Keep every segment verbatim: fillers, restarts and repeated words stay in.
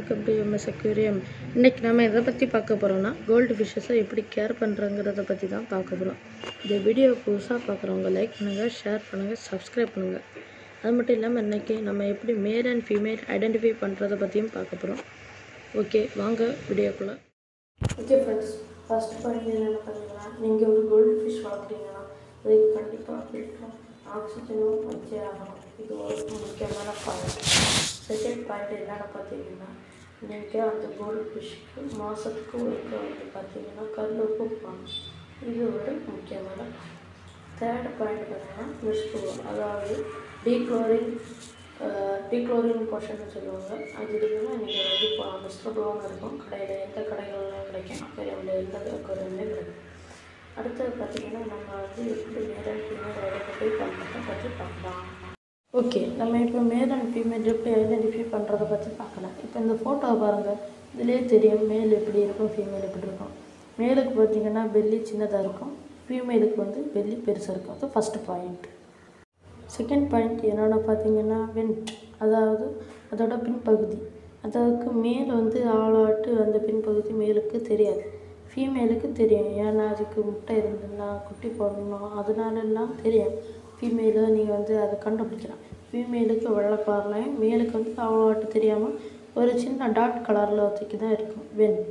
Welcome to MS aquarium. இன்றைக்கி நம்ம எதை பற்றி பார்க்க போகிறோம்னா கோல்டு ஃபிஷ்ஷஸை எப்படி கேர் பண்ணுறங்கிறத பற்றி தான் பார்க்க போகிறோம். இந்த வீடியோ புதுசாக பார்க்குறவங்க லைக் பண்ணுங்கள், ஷேர் பண்ணுங்கள், சப்ஸ்கிரைப் பண்ணுங்கள். அது மட்டும் இல்லாமல் இன்றைக்கி நம்ம எப்படி மேல் அண்ட் ஃபீமேல் ஐடென்டிஃபை பண்ணுறதை பற்றியும் பார்க்க போகிறோம். ஓகே, வாங்க வீடியோக்குள்ளே. ஓகே ஃப்ரெண்ட்ஸ், ஃபர்ஸ்ட் பாயிண்ட் என்னென்ன பார்த்தீங்கன்னா, நீங்கள் ஒரு கோல்டு ஃபிஷ் வளர்க்குறீங்கன்னா அதுக்கு கண்டிப்பாக ஃபில்டரும் ஆக்சிஜனும் வச்சே ஆகணும். இது ஒரு முக்கியமான பாயிண்ட். செகண்ட் பாயிண்ட் என்னென்னு பார்த்தீங்கன்னா, நீங்கள் அந்த கோல்டு ஃபிஷ்க்கு மாதத்துக்கு ஒருக்க வந்து பார்த்தீங்கன்னா கல் கொடுப்பாங்க. இது ஒரு முக்கியமான. தேர்ட் பாயிண்ட் பார்த்தீங்கன்னா மிஸ்குளோர், அதாவது டீக்ளோரின் டீக்ளோரின் போர்ஷன் சொல்லுவாங்க. அது இருக்குன்னா நீங்கள் வந்து இப்போ மிஸ்டர் ப்ளோன்னு இருக்கும் கடையில், எந்த கடைகள்லாம் கிடைக்கும், அக்வேரியமில் எந்த அக்வேரியம்லேயும் கிடைக்கும். அடுத்தது பார்த்திங்கன்னா நம்ம வந்து எப்படி மேல் அண்ட் ஃபீமேல் ஐடென்டிஃபை பண்ணுறதை பற்றி பார்க்கலாம். ஓகே, நம்ம இப்போ மேல் அண்ட் ஃபீமேல் எப்படி ஐடென்டிஃபை பண்ணுறதை பற்றி பார்க்கலாம். இப்போ இந்த ஃபோட்டோவை பாருங்கள், இதிலே தெரியும் மேல் எப்படி இருக்கும், ஃபீமேல் எப்படி இருக்கும். மேலுக்கு பார்த்திங்கன்னா பெல்லி சின்னதாக இருக்கும், ஃபீமேலுக்கு வந்து பெல்லி பெருசாக இருக்கும். அது ஃபஸ்ட்டு பாயிண்ட். செகண்ட் பாயிண்ட் என்னென்னு பார்த்தீங்கன்னா வெண்ட், அதாவது அதோட பின்பகுதி. அதற்கு மேல் வந்து ஆளாட்டு அந்த பின்பகுதி மேலுக்கு தெரியாது, ஃபீமேலுக்கு தெரியும். ஏன்னா அதுக்கு முட்டை இருந்துன்னா குட்டி போடணும், அதனாலெல்லாம் தெரியும். ஃபீமேலு நீங்கள் வந்து அதை கண்டுபிடிக்கலாம். ஃபீமேலுக்கு வெள்ளை கலர்லையும் மேலுக்கு வந்து அவ்வளோட்டு தெரியாமல் ஒரு சின்ன டாட் கலரில் ஒத்திக்கு தான் இருக்கும் வெண்ட்.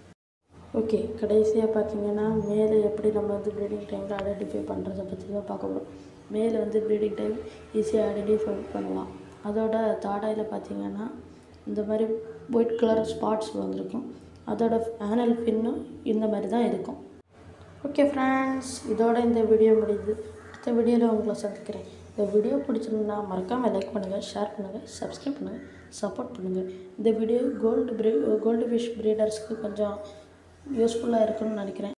ஓகே, கடைசியாக பார்த்தீங்கன்னா மேலே எப்படி நம்ம வந்து ப்ரீடிங் டைமில் ஐடென்டிஃபை பண்ணுறதை பற்றி தான் பார்க்க போகிறோம். மேலே வந்து ப்ரீடிங் டைம் ஈஸியாக ஐடென்டிஃபை பண்ணலாம். அதோட தாடையில் பார்த்தீங்கன்னா இந்த மாதிரி ஒயிட் கலர் ஸ்பாட்ஸ் வந்திருக்கும். அதோட ஆனல் ஃபின்னும் இந்த மாதிரி தான் இருக்கும். ஓகே ஃப்ரெண்ட்ஸ், இதோட இந்த வீடியோ முடியுது. அடுத்த வீடியோவில் உங்களை சந்திக்கிறேன். இந்த வீடியோ பிடிச்சிருந்தா மறக்காமல் லைக் பண்ணுங்கள், ஷேர் பண்ணுங்கள், சப்ஸ்கிரைப் பண்ணுங்கள், சப்போர்ட் பண்ணுங்கள். இந்த video gold free gold fish ப்ரீடர்ஸ்க்கு கொஞ்சம் யூஸ்ஃபுல்லாக இருக்குன்னு நினைக்கிறேன்.